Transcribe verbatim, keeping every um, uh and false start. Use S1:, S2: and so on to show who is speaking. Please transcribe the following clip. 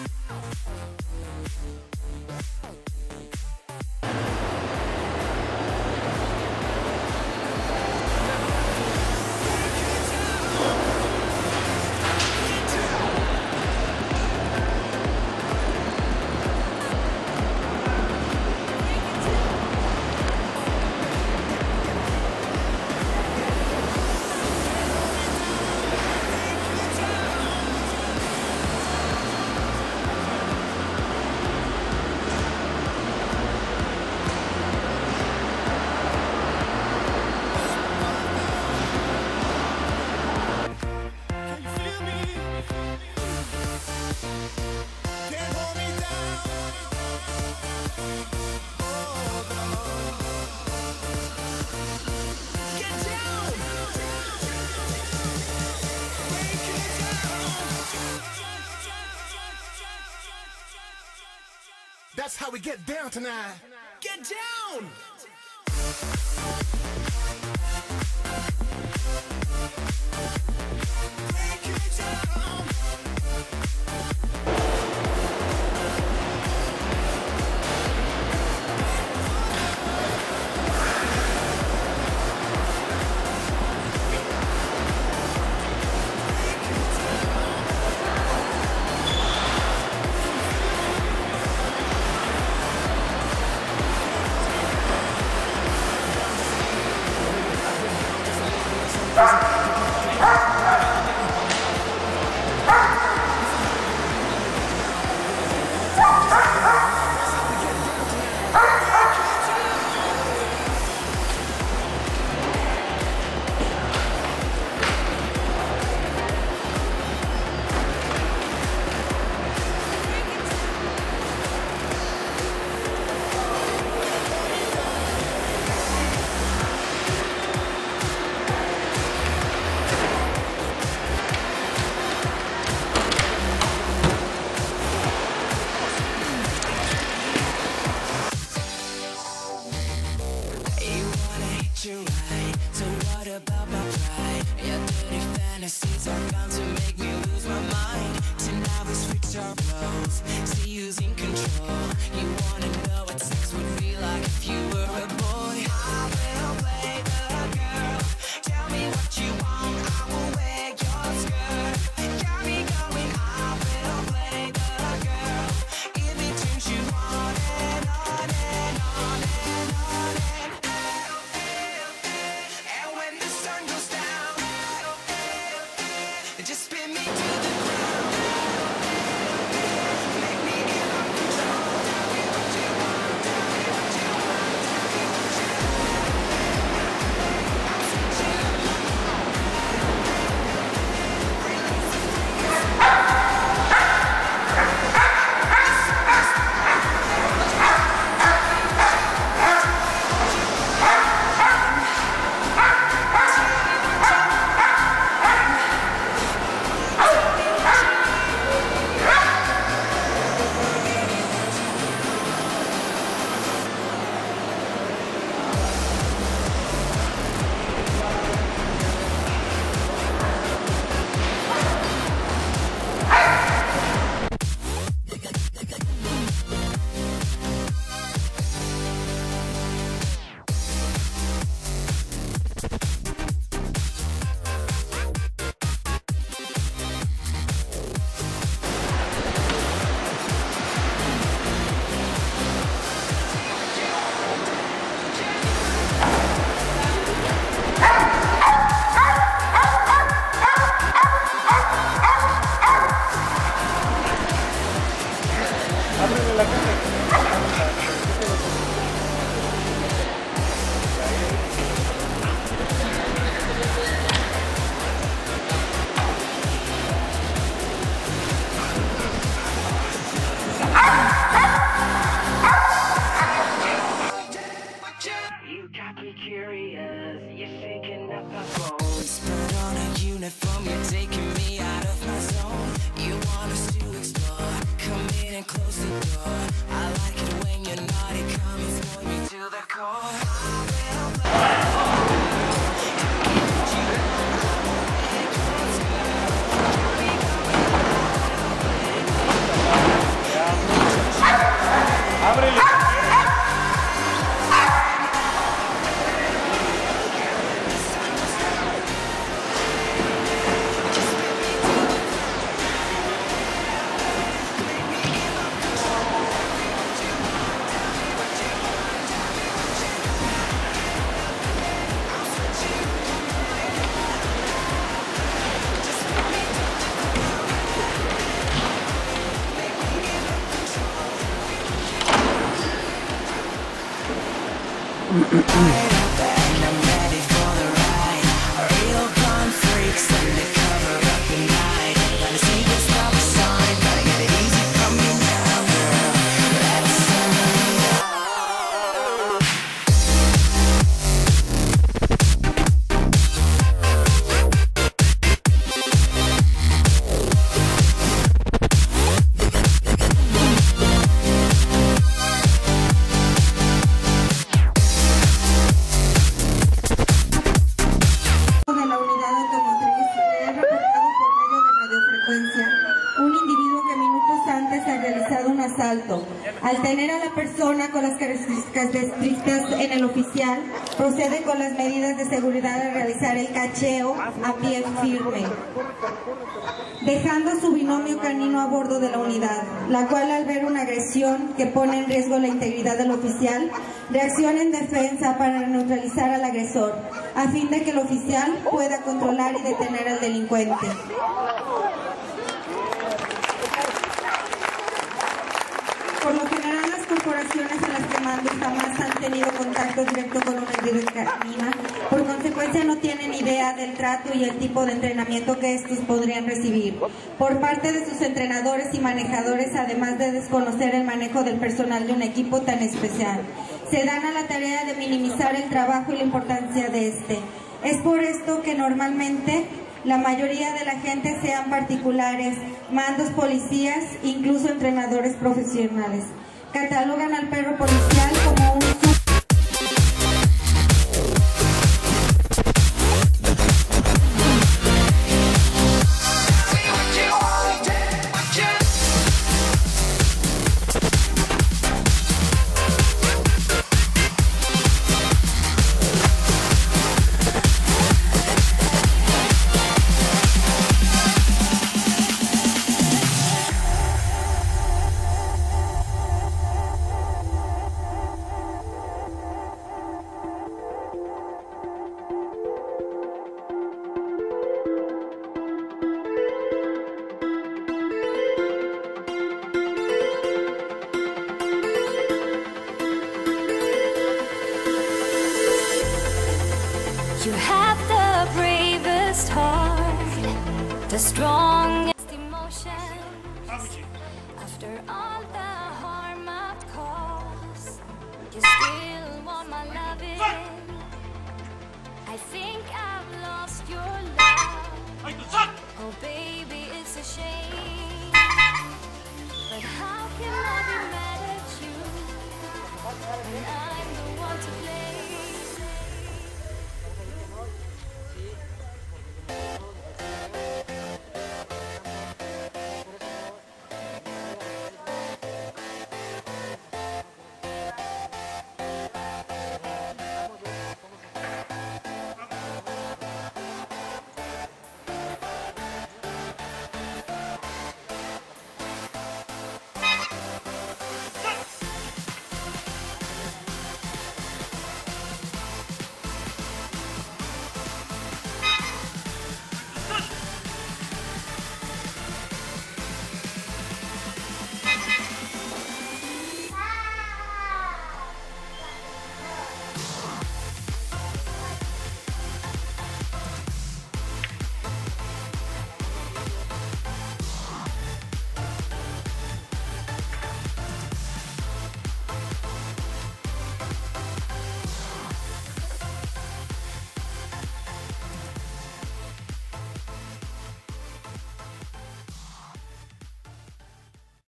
S1: That's how we get down tonight. Get down! Take it down.
S2: Bye. Al tener a la persona con las características descritas en el oficial, procede con las medidas de seguridad a realizar el cacheo a pie firme, dejando su binomio canino a bordo de la unidad, la cual al ver una agresión que pone en riesgo la integridad del oficial, reacciona en defensa para neutralizar al agresor, a fin de que el oficial pueda controlar y detener al delincuente. Por lo general, las corporaciones a las que mando jamás han tenido contacto directo con una entidad canina, por consecuencia no tienen idea del trato y el tipo de entrenamiento que estos podrían recibir por parte de sus entrenadores y manejadores, además de desconocer el manejo del personal de un equipo tan especial. Se dan a la tarea de minimizar el trabajo y la importancia de este. Es por esto que normalmente la mayoría de la gente sean particulares, mandos policías, incluso entrenadores profesionales. Catalogan al perro policial como un
S3: You have the bravest heart, the strongest emotions. After all the harm I've caused, you still want my loving. I think I've lost your love. Oh baby, it's a shame.